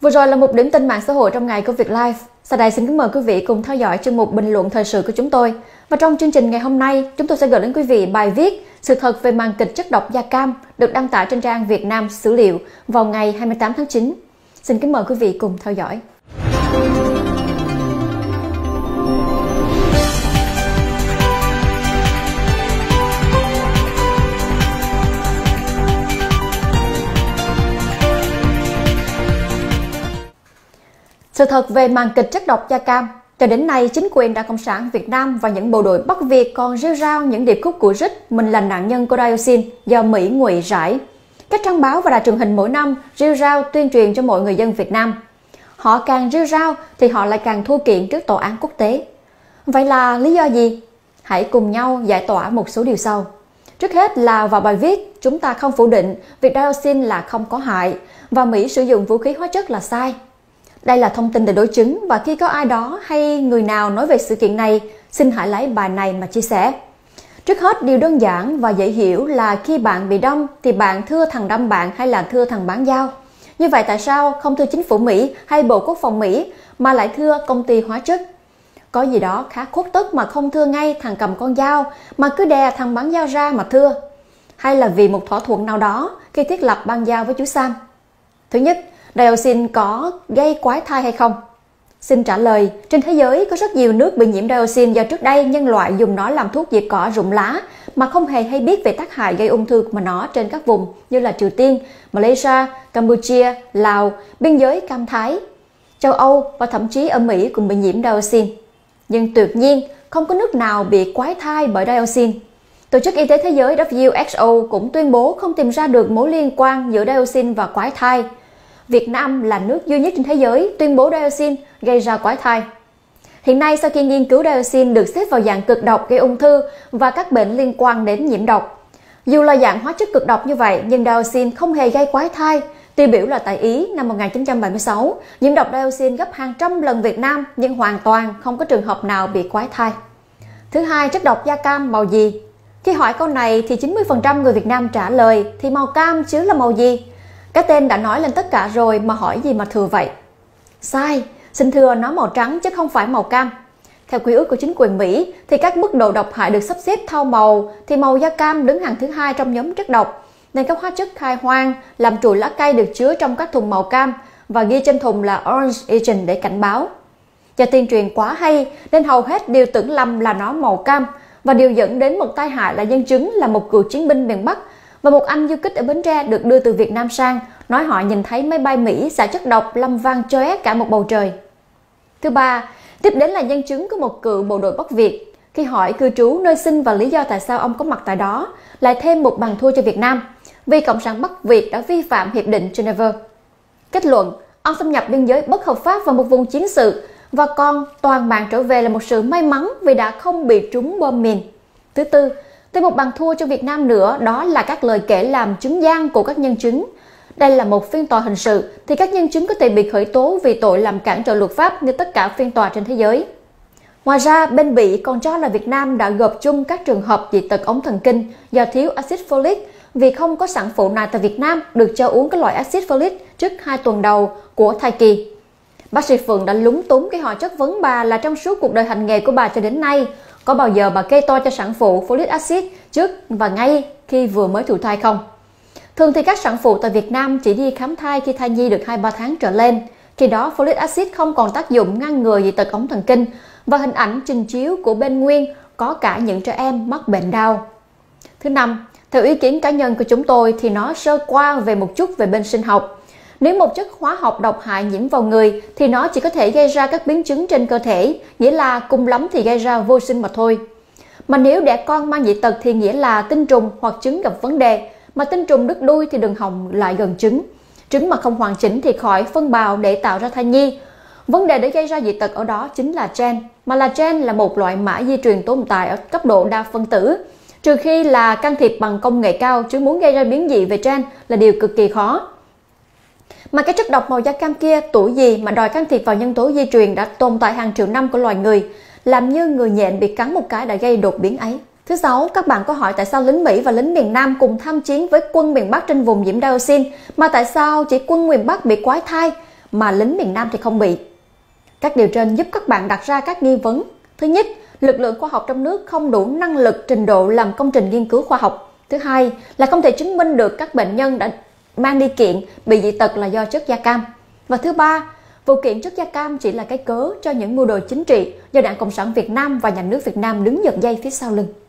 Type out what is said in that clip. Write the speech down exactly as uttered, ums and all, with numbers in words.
Vừa rồi là một điểm tin mạng xã hội trong ngày của Việt Live. Sau đây xin kính mời quý vị cùng theo dõi chuyên mục bình luận thời sự của chúng tôi. Và trong chương trình ngày hôm nay, chúng tôi sẽ gửi đến quý vị bài viết Sự thật về màn kịch chất độc da cam được đăng tải trên trang Việt Nam Sử liệu vào ngày hai mươi tám tháng chín. Xin kính mời quý vị cùng theo dõi. Sự thật về màn kịch chất độc da cam. Cho đến nay, chính quyền Đảng Cộng sản Việt Nam và những bộ đội Bắc Việt còn rêu rao những điệp khúc của Rích mình là nạn nhân của dioxin do Mỹ ngụy rải. Các trang báo và đài truyền hình mỗi năm rêu rao tuyên truyền cho mọi người dân Việt Nam. Họ càng rêu rao thì họ lại càng thua kiện trước tòa án quốc tế. Vậy là lý do gì? Hãy cùng nhau giải tỏa một số điều sau. Trước hết là vào bài viết, chúng ta không phủ định việc dioxin là không có hại và Mỹ sử dụng vũ khí hóa chất là sai. Đây là thông tin để đối chứng và khi có ai đó hay người nào nói về sự kiện này, xin hãy lấy bài này mà chia sẻ. Trước hết, điều đơn giản và dễ hiểu là khi bạn bị đâm thì bạn thưa thằng đâm bạn hay là thưa thằng bán dao. Như vậy tại sao không thưa chính phủ Mỹ hay Bộ Quốc phòng Mỹ mà lại thưa công ty hóa chất? Có gì đó khá khuất tất mà không thưa ngay thằng cầm con dao mà cứ đè thằng bán dao ra mà thưa? Hay là vì một thỏa thuận nào đó khi thiết lập băng giao với chú Sam? Thứ nhất, dioxin có gây quái thai hay không? Xin trả lời, trên thế giới có rất nhiều nước bị nhiễm dioxin do trước đây nhân loại dùng nó làm thuốc diệt cỏ rụng lá mà không hề hay biết về tác hại gây ung thư của nó trên các vùng như là Triều Tiên, Malaysia, Campuchia, Lào, biên giới Cam Thái, châu Âu và thậm chí ở Mỹ cũng bị nhiễm dioxin. Nhưng tuyệt nhiên, không có nước nào bị quái thai bởi dioxin. Tổ chức Y tế Thế giới W H O cũng tuyên bố không tìm ra được mối liên quan giữa dioxin và quái thai. Việt Nam là nước duy nhất trên thế giới tuyên bố dioxin gây ra quái thai. Hiện nay, sau khi nghiên cứu dioxin được xếp vào dạng cực độc gây ung thư và các bệnh liên quan đến nhiễm độc. Dù là dạng hóa chất cực độc như vậy, nhưng dioxin không hề gây quái thai. Tiêu biểu là tại Ý năm một nghìn chín trăm bảy mươi sáu, nhiễm độc dioxin gấp hàng trăm lần Việt Nam nhưng hoàn toàn không có trường hợp nào bị quái thai. Thứ hai, chất độc da cam màu gì? Khi hỏi câu này thì chín mươi phần trăm người Việt Nam trả lời thì màu cam chứ là màu gì? Cái tên đã nói lên tất cả rồi mà hỏi gì mà thừa vậy? Sai, xin thưa nó màu trắng chứ không phải màu cam. Theo quy ước của chính quyền Mỹ thì các mức độ độc hại được sắp xếp theo màu thì màu da cam đứng hàng thứ hai trong nhóm chất độc. Nên các hóa chất khai hoang làm trụi lá cây được chứa trong các thùng màu cam và ghi trên thùng là Orange Agent để cảnh báo. Do tuyên truyền quá hay nên hầu hết đều tưởng lầm là nó màu cam và điều dẫn đến một tai hại là nhân chứng là một cựu chiến binh miền Bắc và một anh du kích ở Bến Tre được đưa từ Việt Nam sang, nói họ nhìn thấy máy bay Mỹ xả chất độc làm vang chóe cả một bầu trời. Thứ ba, tiếp đến là nhân chứng của một cựu bộ đội Bắc Việt. Khi hỏi cư trú, nơi sinh và lý do tại sao ông có mặt tại đó, lại thêm một bàn thua cho Việt Nam, vì Cộng sản Bắc Việt đã vi phạm Hiệp định Geneva. Kết luận, ông xâm nhập biên giới bất hợp pháp vào một vùng chiến sự và còn toàn mạng trở về là một sự may mắn vì đã không bị trúng bom mìn. Thứ tư, thêm một bàn thua cho Việt Nam nữa, đó là các lời kể làm chứng gian của các nhân chứng. Đây là một phiên tòa hình sự thì các nhân chứng có thể bị khởi tố vì tội làm cản trở luật pháp như tất cả phiên tòa trên thế giới. Ngoài ra, bên Bỉ còn cho là Việt Nam đã gộp chung các trường hợp dị tật ống thần kinh do thiếu axit folic vì không có sản phụ nào tại Việt Nam được cho uống các loại axit folic trước hai tuần đầu của thai kỳ. Bác sĩ Phượng đã lúng túng khi họ chất vấn bà là trong suốt cuộc đời hành nghề của bà cho đến nay, có bao giờ bà kê to cho sản phụ folic acid trước và ngay khi vừa mới thụ thai không? Thường thì các sản phụ tại Việt Nam chỉ đi khám thai khi thai nhi được hai ba tháng trở lên. Khi đó folic acid không còn tác dụng ngăn ngừa dị tật ống thần kinh và hình ảnh trình chiếu của bên Nguyên có cả những trẻ em mắc bệnh đau. Thứ năm, theo ý kiến cá nhân của chúng tôi thì nó sơ qua về một chút về bên sinh học. Nếu một chất hóa học độc hại nhiễm vào người thì nó chỉ có thể gây ra các biến chứng trên cơ thể, nghĩa là cùng lắm thì gây ra vô sinh mà thôi. Mà nếu đẻ con mang dị tật thì nghĩa là tinh trùng hoặc trứng gặp vấn đề, mà tinh trùng đứt đuôi thì đừng hòng lại gần trứng. Trứng mà không hoàn chỉnh thì khỏi phân bào để tạo ra thai nhi. Vấn đề để gây ra dị tật ở đó chính là gen, mà là gen là một loại mã di truyền tồn tại ở cấp độ đa phân tử. Trừ khi là can thiệp bằng công nghệ cao, chứ muốn gây ra biến dị về gen là điều cực kỳ khó. Mà cái chất độc màu da cam kia tuổi gì mà đòi can thiệp vào nhân tố di truyền đã tồn tại hàng triệu năm của loài người, làm như người nhện bị cắn một cái đã gây đột biến ấy. Thứ sáu, các bạn có hỏi tại sao lính Mỹ và lính miền Nam cùng tham chiến với quân miền Bắc trên vùng nhiễm dioxin, mà tại sao chỉ quân miền Bắc bị quái thai, mà lính miền Nam thì không bị. Các điều trên giúp các bạn đặt ra các nghi vấn. Thứ nhất, lực lượng khoa học trong nước không đủ năng lực, trình độ làm công trình nghiên cứu khoa học. Thứ hai là không thể chứng minh được các bệnh nhân đã mang đi kiện bị dị tật là do chất da cam. Và thứ ba, vụ kiện chất da cam chỉ là cái cớ cho những mưu đồ chính trị do Đảng Cộng sản Việt Nam và nhà nước Việt Nam đứng giật dây phía sau lưng.